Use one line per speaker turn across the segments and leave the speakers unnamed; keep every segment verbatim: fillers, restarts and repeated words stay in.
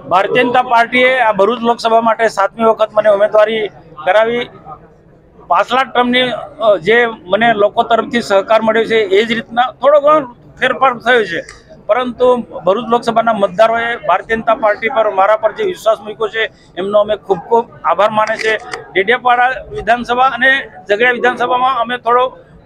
ભારતીય જનતા પાર્ટીએ આ ભરૂચ લોકસભા માટે સાતમી વખત મને ઉમેદવારી કરાવી। પાછલા ટર્મની જે મને લોકો તરફથી સહકાર મળ્યો છે એ જ રીતના થોડો ઘણો ફેરફાર થયો છે, પરંતુ ભરૂચ લોકસભાના મતદારોએ ભારતીય જનતા પાર્ટી પર મારા પર જે વિશ્વાસ મૂક્યો છે એમનો અમે ખૂબ ખૂબ આભાર માને છે। ડેડિયાપાડા વિધાનસભા અને ઝઘડિયા વિધાનસભામાં અમે થોડો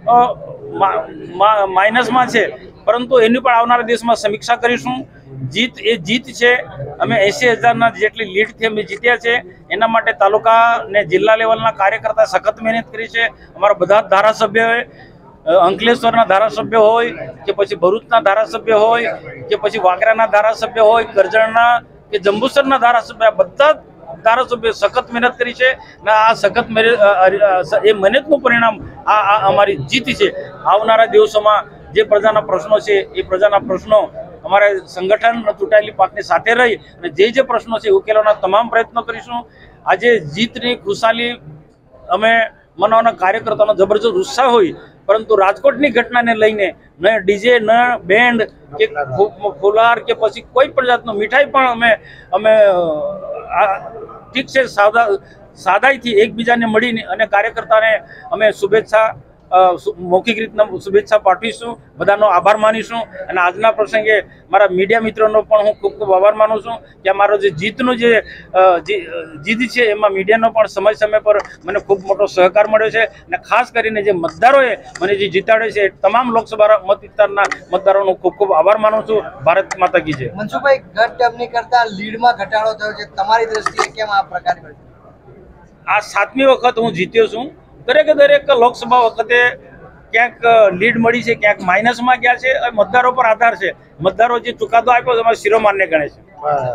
માઇનસમાં છે, પરંતુ એની પણ આવનારા દિવસમાં સમીક્ષા કરીશું। જીત એ જીત છે। અમે એસી હજારના જેટલી લીડથી અમે જીત્યા છે, એના માટે તાલુકા ને જિલ્લા લેવલના કાર્યકર્તા સખત મહેનત કરી છે। અમારા બધા જ ધારાસભ્યોએ અંકલેશ્વરના ધારાસભ્ય હોય કે પછી ભરૂચના ધારાસભ્ય હોય કે પછી વાગરાના ધારાસભ્ય હોય, કરજણના કે જંબુસરના ધારાસભ્ય, બધા જ ધારાસભ્યો સખત મહેનત કરી છે ને આ સખત એ મહેનતનું પરિણામ આ આ અમારી જીત છે। આવનારા દિવસોમાં જે પ્રજાના પ્રશ્નો છે એ પ્રજાના પ્રશ્નો અમારે સંગઠન ચૂંટાયેલી પાર્ટીની સાથે રહી અને જે જે પ્રશ્નો છે ઉકેલવાના તમામ પ્રયત્નો કરીશું। આજે જીતની ખુશાલી અમે મનાવવાના કાર્યકર્તાનો જબરજસ્ત ઉત્સાહ હોય, પરંતુ રાજકોટની ઘટનાને લઈને ન ડીજે ન બેન્ડ કે ફુલાર કે પછી કોઈ પણ જાતનું મીઠાઈ પણ અમે અમે ઠીક છે સાદા સાદાઈથી એકબીજાને મળીને અને કાર્યકર્તાને અમે શુભેચ્છા મૌખિક રીતના શુભેચ્છા પાઠવીશું, બધાનો આભાર માનીશું। અને આજના પ્રસંગે મારા મીડિયા મિત્રોનો પણ હું ખૂબ ખૂબ આભાર માનું છું કે અમારો જે જીતનું જે જીત છે એમાં મીડિયાનો પણ સમય સમય પર મને ખૂબ મોટો સહકાર મળ્યો છે અને ખાસ કરીને જે મતદારોએ મને જે જીતાડ્યો છે તમામ લોકસભા મત વિસ્તારના મતદારોનો ખૂબ ખૂબ આભાર માનું છું। ભારત માતા કી જય।
મનસુખભાઈ, ગત ટર્મની કરતા લીડમાં ઘટાડો થયો છે, તમારી દ્રષ્ટિએ કેમ આ પ્રકાર?
આ સાતમી વખત હું જીત્યો છું। દરેકે દરેક લોકસભા વખતે ક્યાંક લીડ મળી છે, ક્યાંક માઇનસમાં ગયા છે। મતદારો પર આધાર છે, મતદારો જે ચુકાદો આપ્યો અમારે શિરોમાન્ય ગણે છે।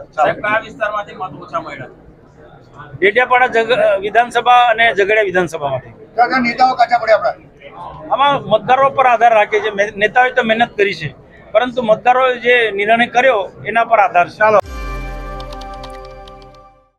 ડેડિયાપાડા વિધાનસભા અને ઝઘડિયા વિધાનસભામાંથી આમાં મતદારો પર આધાર રાખે છે। નેતાઓએ તો મહેનત કરી છે, પરંતુ મતદારોએ જે નિર્ણય કર્યો એના પર આધાર છે।